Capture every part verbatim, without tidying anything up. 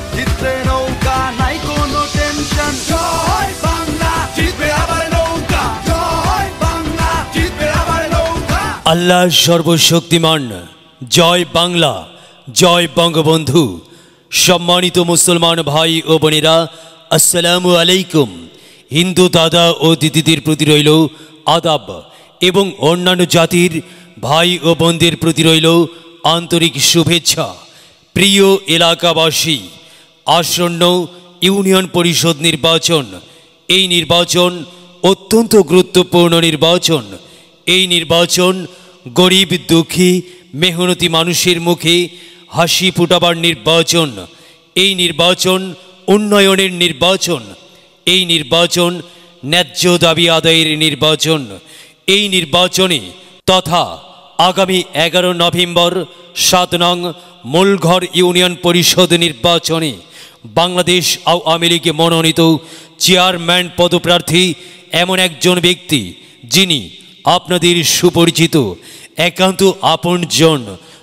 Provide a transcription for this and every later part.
জিতবে নৌকা নাই কোনো টেনশন জয় বাংলা জিতবে আবার নৌকা জয় বাংলা জিতবে আবার নৌকা আল্লাহ সর্বশক্তিমান জয় বাংলা জয় বঙ্গবন্ধু সম্মানিত মুসলমান ভাই ও বোনেরা আসসালামু আলাইকুম হিন্দু দাদা ও দিদিদের প্রতি রইল আদাব এবং অন্যান্য জাতির ভাই ও বোনদের প্রতি রইল আন্তরিক শুভেচ্ছা প্রিয় এলাকাবাসী আসন্ন ইউনিয়ন পরিষদ নির্বাচন এই নির্বাচন অত্যন্ত গুরুত্বপূর্ণ নির্বাচন এই নির্বাচন গরিব দুঃখী মেহনতি মানুষের মুখে হাসি ফোটাবার নির্বাচন এই নির্বাচন উন্নয়নের নির্বাচন এই নির্বাচন ন্যায্য দাবি আদায়ের নির্বাচন এই নির্বাচনে তথা আগামী এগারো নভেম্বর সাত নং মূলঘর ইউনিয়ন পরিষদ নির্বাচনে বাংলাদেশ আওয়ামী লীগে মনোনীত চেয়ারম্যান পদপ্রার্থী এমন একজন ব্যক্তি যিনি আপনাদের সুপরিচিত একান্ত আপনজন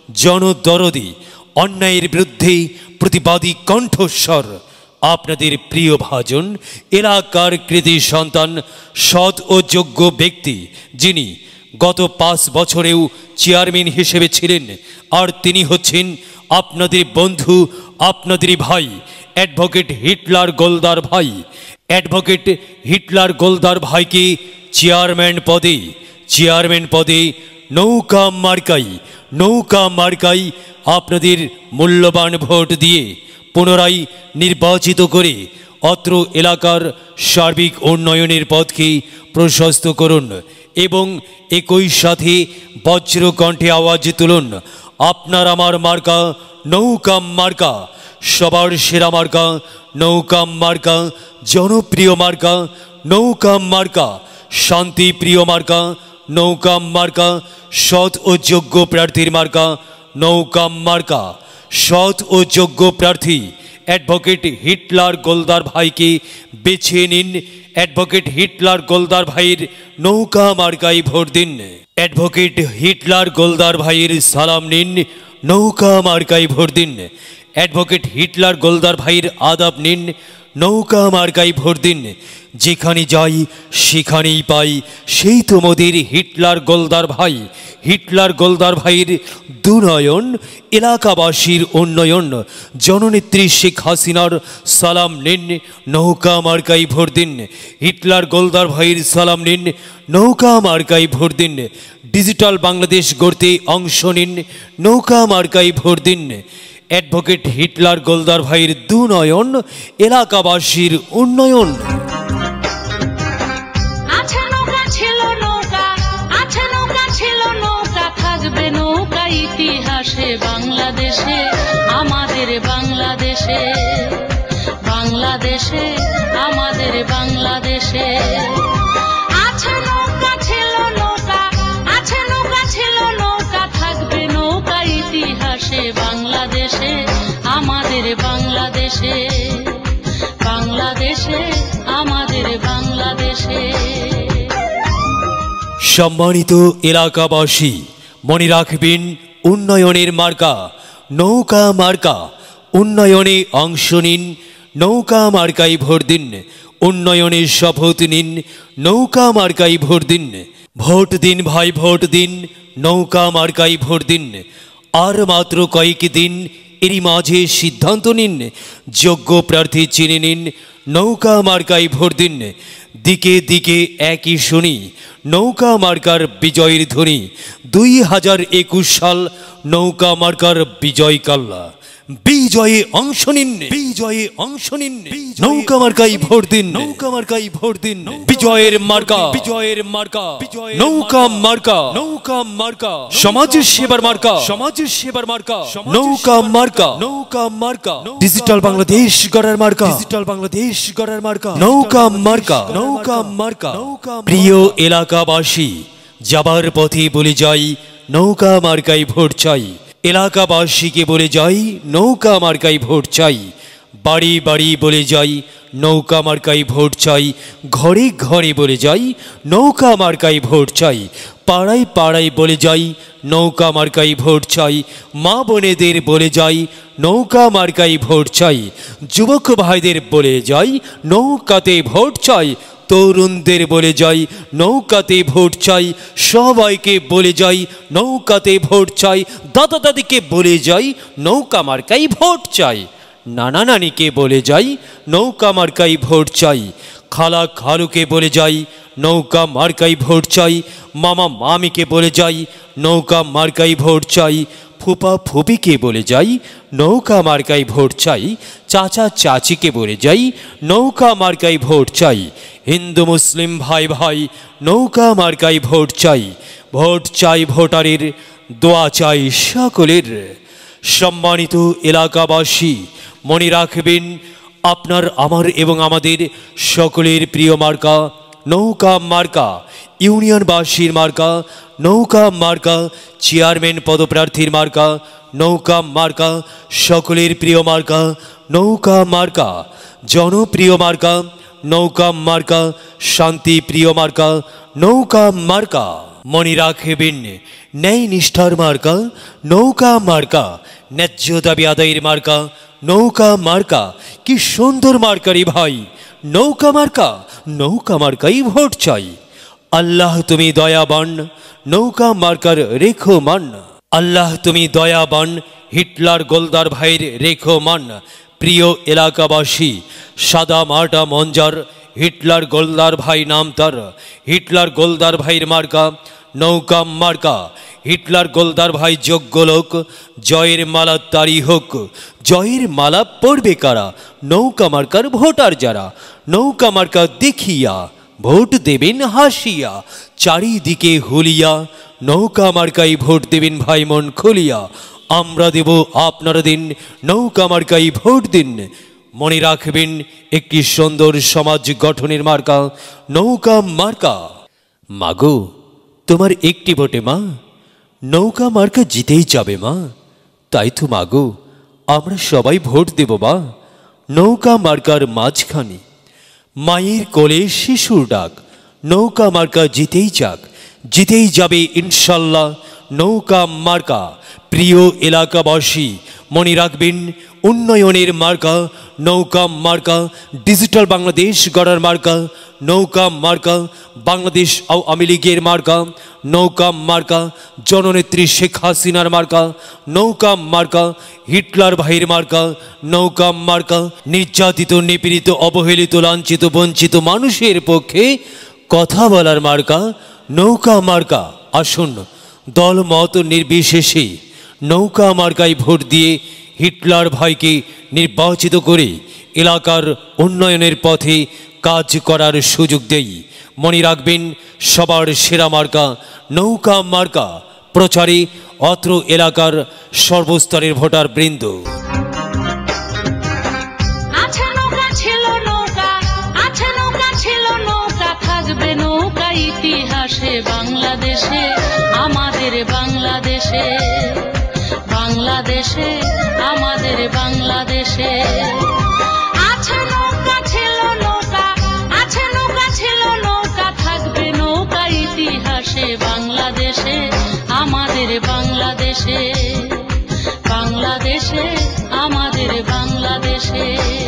জনদরদি অন্যায়ের বিরুদ্ধে প্রতিবাদী কণ্ঠস্বর আপনাদের প্রিয় ভাজন এলাকার কৃতি সন্তান সৎ ও যোগ্য ব্যক্তি যিনি গত পাঁচ বছরেও চেয়ারম্যান হিসেবে ছিলেন আর তিনি হচ্ছেন আপনাদের বন্ধু আপনাদেরই ভাই অ্যাডভোকেট হিটলার গোলদার ভাই অ্যাডভোকেট হিটলার গোলদার ভাইকে চেয়ারম্যান পদে চেয়ারম্যান পদে নৌকা মার্কাই নৌকা মার্কাই আপনাদের মূল্যবান ভোট দিয়ে পুনরায় নির্বাচিত করে অত্র এলাকার সার্বিক উন্নয়নের পথকে প্রশস্ত করুন এবং একই সাথে বজ্রকণ্ঠে আওয়াজ তুলুন আপনার আমার মার্কা নৌকা মার্কা সবার সেরা মার্কা নৌকা মার্কা জনপ্রিয় মার্কা নৌকা মার্কা শান্তিপ্রিয় মার্কা নৌকা মার্কা সৎ ও যোগ্য প্রার্থীর মার্কা নৌকা মার্কা সৎ ও যোগ্য প্রার্থী অ্যাডভোকেট হিটলার গোলদার ভাইকে বেছে নিন অ্যাডভোকেট হিটলার গোলদার ভাইয়ের নৌকা মার্কায় ভোট দিন অ্যাডভোকেট হিটলার গোলদার ভাইয়ের সালাম নিন নৌকা মার্কায় ভোট দিন অ্যাডভোকেট হিটলার গোলদার ভাইয়ের আদাব নিন নৌকা মার্কায় ভোট দিন যেখানে যাই সেখানেই পাই সেই তো মোদের হিটলার গোলদার ভাই হিটলার গোলদার ভাইয়ের দুনয়ন এলাকাবাসীর উন্নয়ন জননেত্রী শেখ হাসিনার সালাম নিন নৌকা মার্কায় ভোট দিন হিটলার গোলদার ভাইয়ের সালাম নিন নৌকা মার্কায় ভোট দিন ডিজিটাল বাংলাদেশ গড়তে অংশ নিন নৌকা মার্কায় ভোট দিন অ্যাডভোকেট হিটলার গোলদার ভাইয়ের দুনয়ন এলাকাবাসীর উন্নয়ন আছে নৌকা ছিল নৌকা আছে নৌকা ছিল নৌকা থাকবে নৌকা ইতিহাসে বাংলাদেশে আমাদের বাংলাদেশে বাংলাদেশে আমাদের বাংলাদেশে আছে নৌকা ছিল নৌকা আছে নৌকা ছিল নৌকা থাকবে নৌকা ইতিহাসে বাংলাদেশে আমাদের বাংলাদেশে বাংলাদেশে আমাদের বাংলাদেশে সম্মানিত এলাকাবাসী মনে রাখবেন উন্নয়নের মার্কা নৌকা মার্কা উন্নয়নে অংশ নিন নৌকা মার্কায় ভোট দিন উন্নয়নে শপথ নিন নৌকা মার্কায় ভোট দিন ভোট দিন ভাই ভোট দিন নৌকা মার্কায় ভোট দিন আর মাত্র কয়েক দিন এরই মাঝে সিদ্ধান্ত নিন যোগ্য প্রার্থী চিনে নিন নৌকা মার্কায় ভোট দিন দিকে দিকে একই শুনি নৌকা মার্কার বিজয়ের ধ্বনি দুই হাজার একুশ সাল নৌকা মার্কার বিজয় কাল্লা বিজয়ে অংশ নিন বিজয়ে অংশ নিন নৌকা মার্কায় ভোট দিন নৌকা মার্কায় ভোট দিন বিজয়ের মার্কা বিজয়ের মার্কা নৌকা মার্কা নৌকা মার্কা সমাজের সেবার মার্কা সমাজের সেবার মার্কা নৌকা মার্কা নৌকা মার্কা ডিজিটাল বাংলাদেশ গড়ার মার্কা ডিজিটাল বাংলাদেশ গড়ার মার্কা নৌকা মার্কা নৌকা মার্কা প্রিয় এলাকাবাসী যাবার পথে বলে যাই নৌকা মার্কায় ভোট চাই এলাকাবাসীকে বলে যাই নৌকা মার্কায় ভোট চাই বাড়ি বাড়ি বলে যাই নৌকা মার্কাই ভোট চাই, ঘরে ঘরে বলে যাই নৌকা মার্কাই ভোট চাই, পাড়ায় পাড়ায় বলে যাই নৌকা মার্কাই ভোট চাই, মা বোনেদের বলে যাই নৌকা মার্কাই ভোট চাই, যুবক ভাইদের বলে যাই নৌকাতে ভোট চাই, তরুণদের বলে যাই নৌকাতে ভোট চাই, সবাইকে বলে যাই নৌকাতে ভোট চাই, দাদা দাদিকে বলে যাই নৌকা মার্কাই ভোট চাই, নানা নানিকে বলে যাই নৌকা মার্কাই ভোট চাই, খালা খালুকে বলে যাই নৌকা মার্কাই ভোট চাই, মামা মামিকে বলে যাই নৌকা মার্কাই ভোট চাই, ফুপা ফুপিকে বলে যাই নৌকা মার্কাই ভোট চাই, চাচা চাচিকে বলে যাই নৌকা মার্কাই ভোট চাই, হিন্দু মুসলিম ভাই ভাই নৌকা মার্কাই ভোট চাই, ভোট চাই ভোটারের, দোয়া চাই সকলের। সম্মানিত এলাকাবাসী, মনে রাখবেন আপনার আমার এবং আমাদের সকলের প্রিয় মার্কা নৌকা মার্কা, ইউনিয়নবাসীর মার্কা নৌকা মার্কা, চেয়ারম্যান পদপ্রার্থীর মার্কা নৌকা মার্কা, সকলের প্রিয় মার্কা নৌকা মার্কা, জনপ্রিয় মার্কা নৌকা মার্কা, শান্তি প্রিয় মার্কা নৌকা মার্কা। মনে রাখবেন ন্যায় নিষ্ঠার মার্কা নৌকা মার্কা, ন্যায্য দাবি আদায়ের মার্কা নৌকা মার্কা। কি সুন্দর মার্কারি ভাই, নৌকা মার্কা, নৌকা মার্কাই ভোট চাই। আল্লাহ তুমি দয়াবান, নৌকা মার্কার রেখো মান। আল্লাহ তুমি দয়াবান, হিটলার গোলদার ভাইয়ের রেখো মান। প্রিয় এলাকাবাসী, সাদা মাটা মঞ্জার, হিটলার গোলদার ভাই নাম তার, হিটলার গোলদার ভাইয়ের মার্কা নৌকা মার্কা। হিটলার গোলদার ভাই যোগ্য লোক, জয়ের মালা তারি হোক। জয়ের মালা পড়বে কারা? নৌকা মার্কার ভোটার যারা। নৌকা মার্কা দেখিয়া ভোট দেবেন হাসিয়া, চারিদিকে হুলিয়া নৌকা মার্কাই ভোট দেবেন ভাই মন খুলিয়া। আমরা দেব আপনারা দিন, নৌকা মার্কাই ভোট দিন। মনে রাখবেন একটি সুন্দর সমাজ গঠনের মার্কা নৌকা মার্কা। মাগো তোমার একটি ভোটে মা নৌকা মার্কা জিতেই যাবে মা। তাই তো মাগো আমরা সবাই ভোট দেব মা। নৌকা মার্কার মাঝখানে মায়ের কোলে শিশুর ডাক, নৌকা মার্কা জিতেই যাক, জিতেই যাবে ইনশাল্লাহ নৌকা মার্কা। প্রিয় এলাকাবাসী, মনে রাখবেন উন্নয়নের মার্কা নৌকা মার্কা, ডিজিটাল বাংলাদেশ গড়ার মার্কা নৌকা মার্কা, বাংলাদেশ আওয়ামী লীগের মার্কা নৌকা মার্কা, জননেত্রী শেখ হাসিনার মার্কা নৌকা মার্কা, হিটলার ভাইয়ের মার্কা নৌকা মার্কা। নির্যাতিত, নিপীড়িত, অবহেলিত, লাঞ্ছিত, বঞ্চিত মানুষের পক্ষে কথা বলার মার্কা নৌকা মার্কা। আসুন দল মত নির্বিশেষে নৌকা মার্কায় ভোট দিয়ে হিটলার ভাইকে নির্বাচিত করে এলাকার উন্নয়নের পথে কাজ করার সুযোগ দেই। মনে রাখবেন সবার সেরা মার্কা নৌকা মার্কা। প্রচারে অত্র এলাকার সর্বস্তরের ভোটার বৃন্দ। আছে নৌকা ছিল নৌকা, আছে নৌকা ছিল নৌকা, থাকবে নৌকা ইতিহাসে বাংলাদেশে, আমাদের বাংলাদেশে, বাংলাদেশে আমাদের বাংলাদেশে। আছে নৌকা ছিল নৌকা, আছে নৌকা ছিল নৌকা, থাকবে নৌকা ইতিহাসে বাংলাদেশে, আমাদের বাংলাদেশে, বাংলাদেশে আমাদের বাংলাদেশে।